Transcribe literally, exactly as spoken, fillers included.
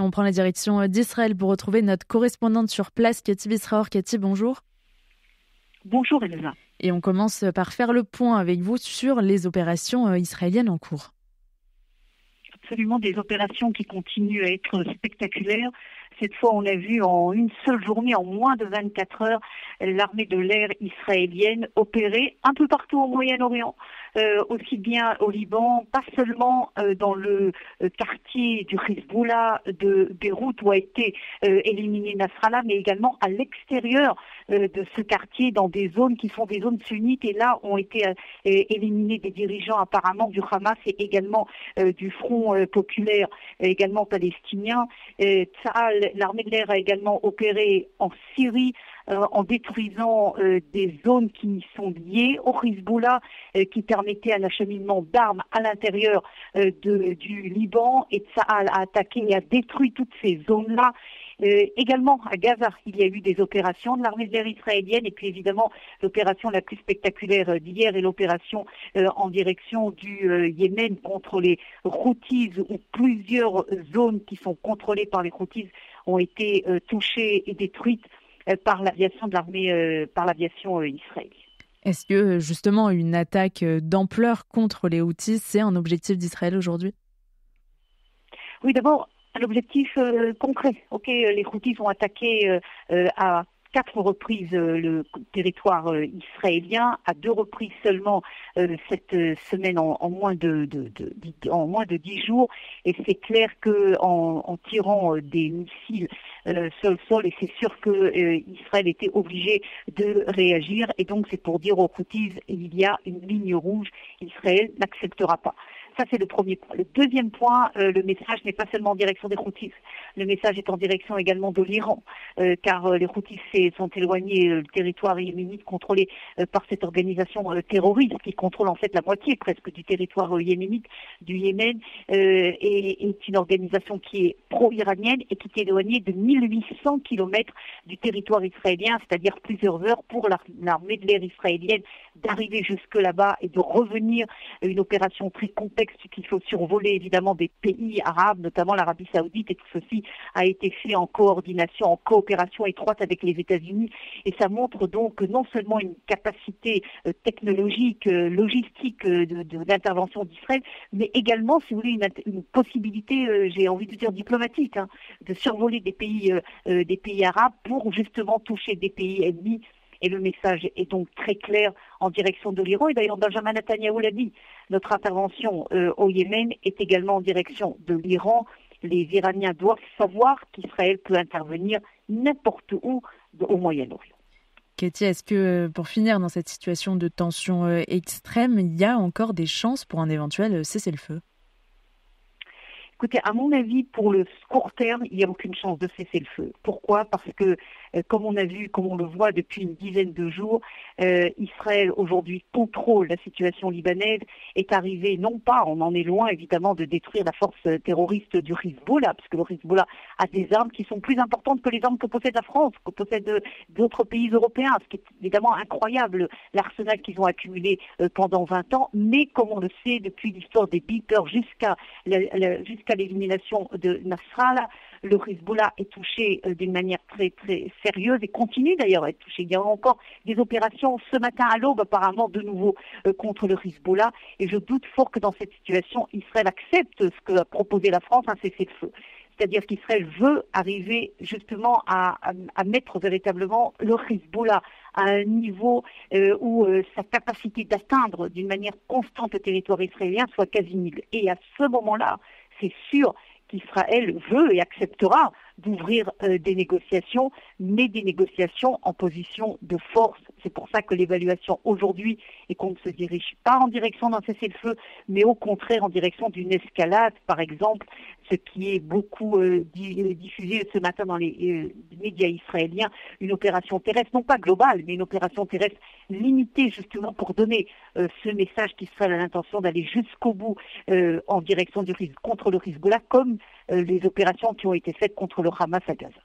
on prend la direction d'Israël pour retrouver notre correspondante sur place, Cathy Bisraor. Cathy, bonjour. Bonjour Elsa. Et on commence par faire le point avec vous sur les opérations israéliennes en cours. Absolument, des opérations qui continuent à être spectaculaires. Cette fois, on a vu en une seule journée, en moins de vingt-quatre heures, l'armée de l'air israélienne opérer un peu partout au Moyen-Orient, euh, aussi bien au Liban, pas seulement euh, dans le euh, quartier du Hezbollah de Beyrouth où a été euh, éliminé Nasrallah, mais également à l'extérieur euh, de ce quartier, dans des zones qui sont des zones sunnites. Et là, ont été euh, éliminés des dirigeants apparemment du Hamas et également euh, du Front euh, populaire, également palestinien. Et Tsahal, l'armée de l'air a également opéré en Syrie euh, en détruisant euh, des zones qui sont liées au Hezbollah, euh, qui permettaient un acheminement d'armes à l'intérieur euh, de, du Liban. Et Tsahal a attaqué et a détruit toutes ces zones-là. Euh, également à Gaza, il y a eu des opérations de l'armée de l'air israélienne et puis évidemment l'opération la plus spectaculaire d'hier est l'opération euh, en direction du euh, Yémen contre les Houthis, où plusieurs zones qui sont contrôlées par les Houthis ont été euh, touchées et détruites euh, par l'aviation de l'armée, euh, par l'aviation euh, israélienne. Est-ce que justement une attaque d'ampleur contre les Houthis, c'est un objectif d'Israël aujourd'hui ? Oui, d'abord, un objectif euh, concret. Ok, les Houthis ont attaqué euh, euh, à quatre reprises euh, le territoire euh, israélien, à deux reprises seulement euh, cette euh, semaine en, en moins de, de, de, de en moins de dix jours. Et c'est clair que en, en tirant euh, des missiles euh, sol-sol, et c'est sûr que euh, Israël était obligé de réagir. Et donc c'est pour dire aux Houthis, il y a une ligne rouge. Israël n'acceptera pas. Ça, c'est le premier point. Le deuxième point, euh, le message n'est pas seulement en direction des Houthis. Le message est en direction également de l'Iran, euh, car euh, les Houthis sont éloignés euh, du territoire yéménite contrôlé euh, par cette organisation euh, terroriste qui contrôle en fait la moitié presque du territoire euh, yéménite, du Yémen, euh, et est une organisation qui est pro-iranienne et qui est éloignée de mille huit cents kilomètres du territoire israélien, c'est-à-dire plusieurs heures pour l'armée de l'air israélienne d'arriver jusque là-bas et de revenir à une opération très complexe qu'il faut survoler évidemment des pays arabes, notamment l'Arabie Saoudite, et tout ceci a été fait en coordination, en coopération étroite avec les États-Unis. Et ça montre donc non seulement une capacité euh, technologique, euh, logistique euh, de, de, d'intervention d'Israël, mais également, si vous voulez, une, une possibilité, euh, j'ai envie de dire diplomatique, hein, de survoler des pays, euh, euh, des pays arabes pour justement toucher des pays ennemis. Et le message est donc très clair en direction de l'Iran. Et d'ailleurs, Benjamin Netanyahou l'a dit, notre intervention euh, au Yémen est également en direction de l'Iran. Les Iraniens doivent savoir qu'Israël peut intervenir n'importe où au Moyen-Orient. Cathy, est-ce que pour finir dans cette situation de tension euh, extrême, il y a encore des chances pour un éventuel cessez-le-feu ? Écoutez, à mon avis, pour le court terme, il n'y a aucune chance de cesser le feu. Pourquoi ? Parce que, euh, comme on a vu, comme on le voit depuis une dizaine de jours, euh, Israël aujourd'hui contrôle la situation libanaise, est arrivé, non pas, on en est loin évidemment, de détruire la force terroriste du Hezbollah, parce que le Hezbollah a des armes qui sont plus importantes que les armes que possède la France, que possèdent d'autres pays européens, ce qui est évidemment incroyable, l'arsenal qu'ils ont accumulé euh, pendant vingt ans, mais comme on le sait depuis l'histoire des beepers jusqu'à la, la, jusqu'à Jusqu'à l'élimination de Nasrallah, le Hezbollah est touché euh, d'une manière très très sérieuse et continue d'ailleurs à être touché. Il y a encore des opérations ce matin à l'aube apparemment de nouveau euh, contre le Hezbollah et je doute fort que dans cette situation, Israël accepte ce que a proposé la France, un cessez-le-feu. C'est-à-dire qu'Israël veut arriver justement à, à, à mettre véritablement le Hezbollah à un niveau euh, où euh, sa capacité d'atteindre d'une manière constante le territoire israélien soit quasi nulle. Et à ce moment-là, c'est sûr qu'Israël veut et acceptera d'ouvrir euh, des négociations, mais des négociations en position de force. C'est pour ça que l'évaluation aujourd'hui est qu'on ne se dirige pas en direction d'un cessez-le-feu, mais au contraire en direction d'une escalade, par exemple, ce qui est beaucoup euh, diffusé ce matin dans les euh, médias israéliens, une opération terrestre, non pas globale, mais une opération terrestre limitée justement pour donner euh, ce message qu'Israël a l'intention d'aller jusqu'au bout euh, en direction du contre le Hezbollah, comme euh, les opérations qui ont été faites contre le Hamas à Gaza.